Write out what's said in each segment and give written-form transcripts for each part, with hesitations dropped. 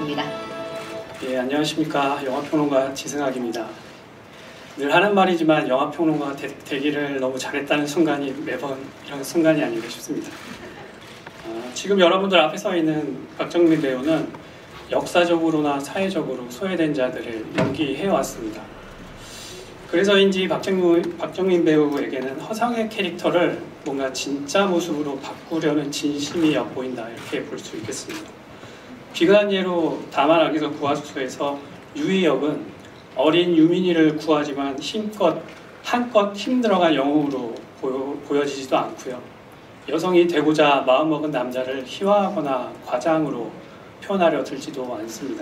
부탁드립니다. 예, 안녕하십니까. 영화평론가 지승학입니다. 늘 하는 말이지만 영화평론가가 되기를 너무 잘했다는 순간이 매번 이런 순간이 아닌가 싶습니다. 지금 여러분들 앞에 서 있는 박정민 배우는 역사적으로나 사회적으로 소외된 자들을 연기해왔습니다. 그래서인지 박정민 배우에게는 허상의 캐릭터를 뭔가 진짜 모습으로 바꾸려는 진심이 엿보인다, 이렇게 볼 수 있겠습니다. 비근한 예로 다만악에서 구하소서에서 유희 역은 어린 유민이를 구하지만 한껏 힘들어간 영웅으로 보여지지도 않고요. 여성이 되고자 마음먹은 남자를 희화하거나 과장으로 표현하려 들지도 않습니다.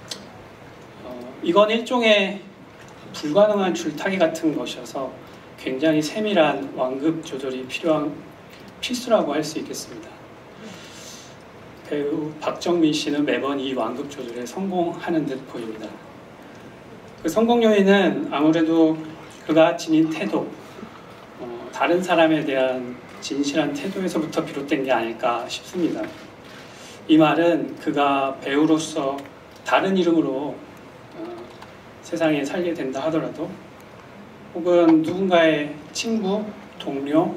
이건 일종의 불가능한 줄타기 같은 것이어서 굉장히 세밀한 완급 조절이 필수라고 할 수 있겠습니다. 배우 박정민 씨는 매번 이 완급 조절에 성공하는 듯 보입니다. 그 성공 요인은 아무래도 그가 지닌 태도, 다른 사람에 대한 진실한 태도에서부터 비롯된 게 아닐까 싶습니다. 이 말은 그가 배우로서 다른 이름으로 세상에 살게 된다 하더라도, 혹은 누군가의 친구, 동료,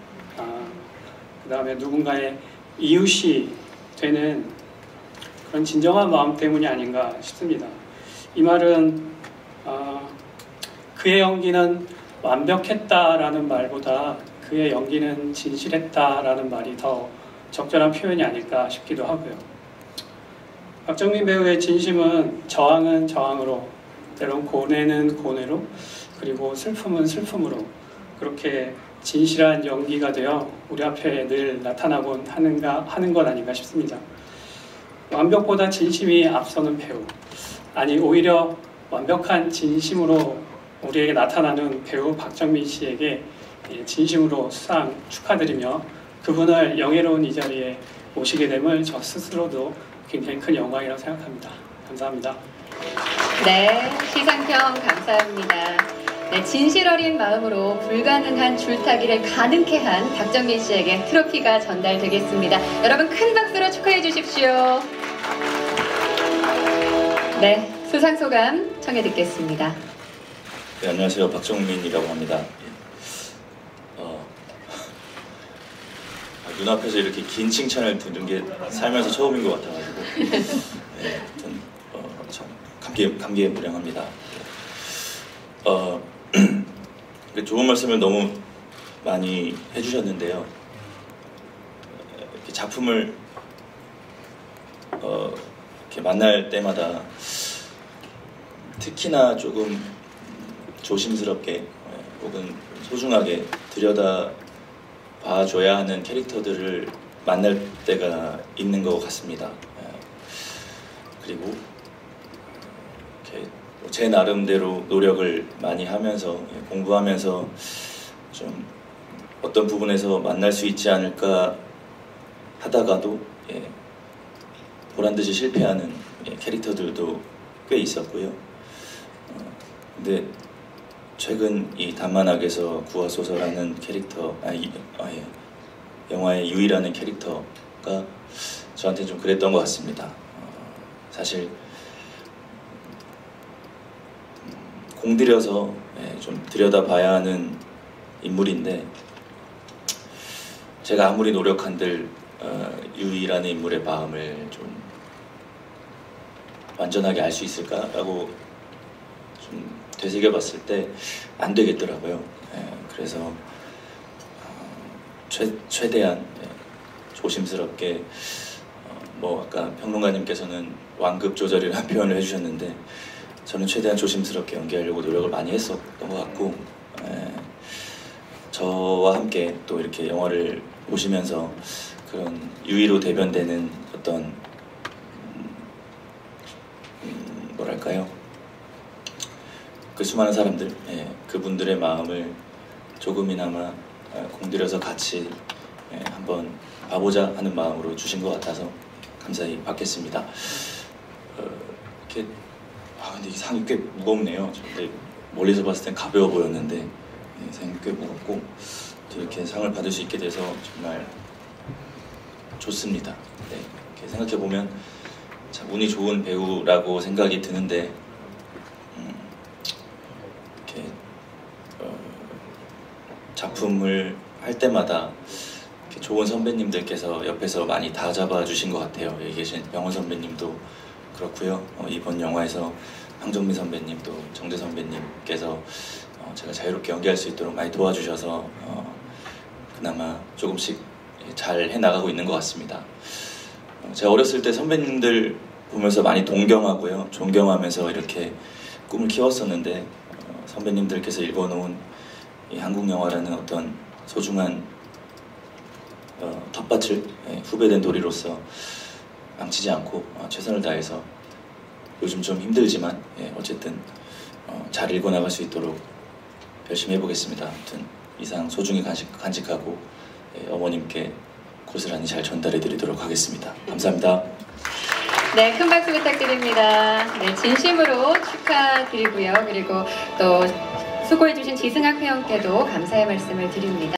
그 다음에 누군가의 이웃이 되는 그런 진정한 마음 때문이 아닌가 싶습니다. 이 말은 그의 연기는 완벽했다라는 말보다 그의 연기는 진실했다라는 말이 더 적절한 표현이 아닐까 싶기도 하고요. 박정민 배우의 진심은 저항은 저항으로, 때론 고뇌는 고뇌로, 그리고 슬픔은 슬픔으로 그렇게 진실한 연기가 되어 우리 앞에 늘 나타나곤 하는 것 아닌가 싶습니다. 완벽보다 진심이 앞서는 배우, 아니 오히려 완벽한 진심으로 우리에게 나타나는 배우 박정민 씨에게 진심으로 수상 축하드리며 그분을 영예로운 이 자리에 모시게 됨을 저 스스로도 굉장히 큰 영광이라고 생각합니다. 감사합니다. 네, 시상평 감사합니다. 네, 진실 어린 마음으로 불가능한 줄타기를 가능케 한 박정민 씨에게 트로피가 전달되겠습니다. 여러분 큰 박수로 축하해 주십시오. 네, 수상 소감 청해 듣겠습니다. 네, 안녕하세요. 박정민이라고 합니다. 눈앞에서 이렇게 긴 칭찬을 듣는 게 살면서 처음인 것 같아가지고 네, 참 감기에 무량합니다. 좋은 말씀을 너무 많이 해주셨는데요. 이렇게 작품을 이렇게 만날 때마다 특히나 조금 조심스럽게 혹은 소중하게 들여다 봐줘야 하는 캐릭터들을 만날 때가 있는 것 같습니다. 그리고 이렇게 제 나름대로 노력을 많이 하면서 공부하면서 좀 어떤 부분에서 만날 수 있지 않을까 하다가도 보란듯이 실패하는 캐릭터들도 꽤 있었고요. 근데 최근 이 단만악에서 구하소서라는 캐릭터, 영화의 유희라는 캐릭터가 저한테 좀 그랬던 것 같습니다. 사실 공들여서 좀 들여다봐야 하는 인물인데, 제가 아무리 노력한들 유희라는 인물의 마음을 좀 완전하게 알 수 있을까라고 좀 되새겨봤을 때 안 되겠더라고요. 그래서 최대한 조심스럽게 뭐 아까 평론가님께서는 완급 조절이라는 표현을 해주셨는데, 저는 최대한 조심스럽게 연기하려고 노력을 많이 했었던 것 같고, 저와 함께 또 이렇게 영화를 보시면서 그런 유희로 대변되는 어떤 뭐랄까요, 그 수많은 사람들, 그분들의 마음을 조금이나마 공들여서 같이 한번 봐보자 하는 마음으로 주신 것 같아서 감사히 받겠습니다. 이렇게 근데 이 상이 꽤 무겁네요. 근데 멀리서 봤을 땐 가벼워 보였는데 상이 꽤 무겁고, 또 이렇게 상을 받을 수 있게 돼서 정말 좋습니다. 이렇게 생각해 보면 참 운이 좋은 배우라고 생각이 드는데 이렇게 작품을 할 때마다 이렇게 좋은 선배님들께서 옆에서 많이 다 잡아주신 것 같아요. 여기 계신 병원 선배님도 그렇고요. 이번 영화에서 황정민 선배님 또 정재 선배님께서 제가 자유롭게 연기할 수 있도록 많이 도와주셔서 그나마 조금씩 잘 해나가고 있는 것 같습니다. 제가 어렸을 때 선배님들 보면서 많이 동경하고요, 존경하면서 이렇게 꿈을 키웠었는데 선배님들께서 읽어놓은 이 한국 영화라는 어떤 소중한 텃밭을 후배된 도리로서 망치지 않고 최선을 다해서 요즘 좀 힘들지만 어쨌든 잘 읽어나갈 수 있도록 열심히 해보겠습니다. 아무튼 이상 소중히 간직하고 어머님께 고스란히 잘 전달해 드리도록 하겠습니다. 감사합니다. 네, 큰 박수 부탁드립니다. 네, 진심으로 축하드리고요. 그리고 또 수고해주신 지승학 회원께도 감사의 말씀을 드립니다.